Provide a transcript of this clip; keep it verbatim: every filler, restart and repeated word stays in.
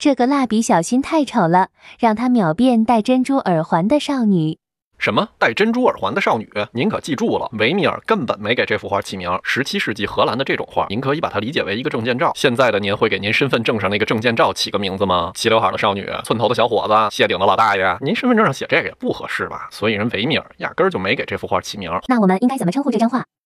这个蜡笔小新太丑了，让他秒变戴珍珠耳环的少女。 什么戴珍珠耳环的少女？您可记住了，维米尔根本没给这幅画起名。十七世纪荷兰的这种画，您可以把它理解为一个证件照。现在的您会给您身份证上那个证件照起个名字吗？齐刘海的少女、寸头的小伙子、谢顶的老大爷，您身份证上写这个也不合适吧？所以人维米尔压根儿就没给这幅画起名。 那我们应该怎么称呼这张画？